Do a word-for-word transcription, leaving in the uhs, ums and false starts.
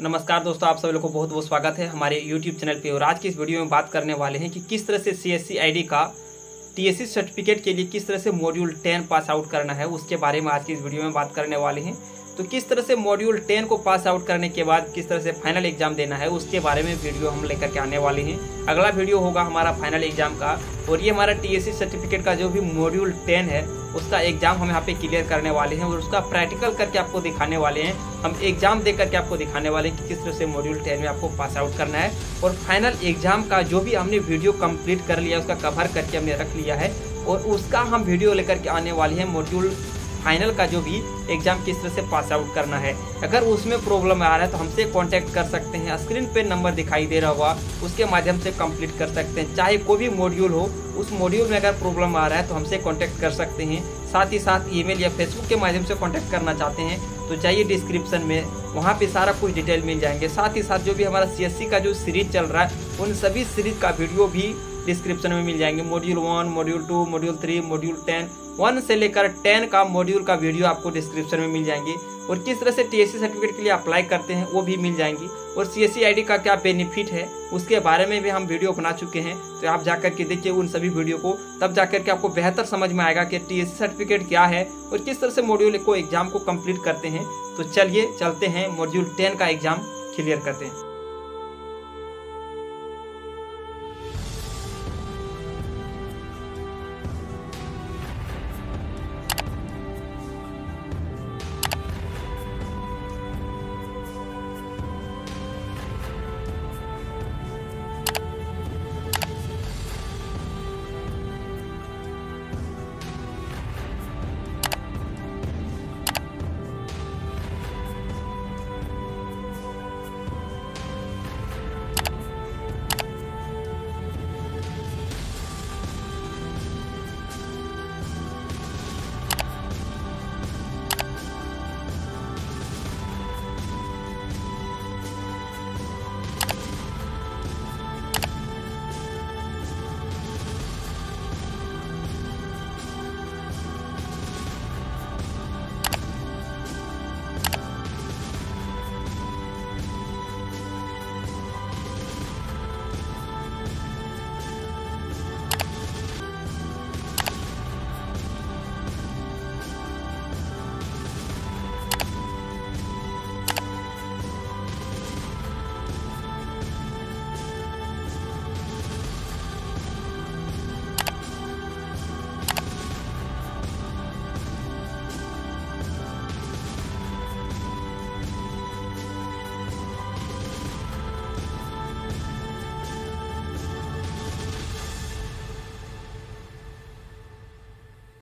नमस्कार दोस्तों, आप सभी लोगों को बहुत बहुत स्वागत है हमारे यूट्यूब चैनल पे। और आज की इस वीडियो में बात करने वाले हैं कि किस तरह से सीएससी आईडी का टीएससी सर्टिफिकेट के लिए किस तरह से मॉड्यूल टेन पास आउट करना है, उसके बारे में आज की इस वीडियो में बात करने वाले हैं। तो किस तरह से मॉड्यूल टेन को पास आउट करने के बाद किस तरह से फाइनल एग्जाम देना है, उसके बारे में वीडियो हम लेकर के आने वाले हैं। अगला वीडियो होगा हमारा फाइनल एग्जाम का, और ये हमारा टीएससी सर्टिफिकेट का जो भी मॉड्यूल टेन है उसका एग्जाम हम यहाँ पे क्लियर करने वाले हैं और उसका प्रैक्टिकल करके आपको दिखाने वाले हैं। हम एग्जाम दे करके आपको दिखाने वाले हैं कि किस तरह से मॉड्यूल टेन में आपको पास आउट करना है। और फाइनल एग्जाम का जो भी हमने वीडियो कंप्लीट कर लिया, उसका कवर करके हमने रख लिया है और उसका हम वीडियो लेकर के आने वाले हैं। मॉड्यूल फाइनल का जो भी एग्जाम किस तरह से पास आउट करना है, अगर उसमें प्रॉब्लम आ रहा है तो हमसे कांटेक्ट कर सकते हैं। स्क्रीन पे नंबर दिखाई दे रहा होगा, उसके माध्यम से कंप्लीट कर सकते हैं। चाहे कोई भी मॉड्यूल हो, उस मॉड्यूल में अगर प्रॉब्लम आ रहा है तो हमसे कांटेक्ट कर सकते हैं। साथ ही साथ ईमेल या फेसबुक के माध्यम से कांटेक्ट करना चाहते हैं तो जाइए डिस्क्रिप्शन में, वहाँ पे सारा कुछ डिटेल मिल जाएंगे। साथ ही साथ जो भी हमारा सीएससी का जो सीरीज चल रहा है, उन सभी सीरीज का वीडियो भी डिस्क्रिप्शन में मिल जाएंगे। Module one, module two, module three, module ten, one से लेकर टेन का मॉड्यूल का वीडियो आपको डिस्क्रिप्शन में मिल जाएंगे। और किस तरह से टीएससी सर्टिफिकेट के लिए अप्लाई करते हैं वो भी मिल जाएंगी। और सीएससी आईडी का क्या बेनिफिट है उसके बारे में भी हम वीडियो बना चुके हैं, तो आप जाकर के देखिए उन सभी वीडियो को, तब जाकर के आपको बेहतर समझ में आएगा कि टीएससी सर्टिफिकेट क्या है और किस तरह से मॉड्यूल को एग्जाम को कंप्लीट करते हैं। तो चलिए चलते हैं, मॉड्यूल टेन का एग्जाम क्लियर करते हैं।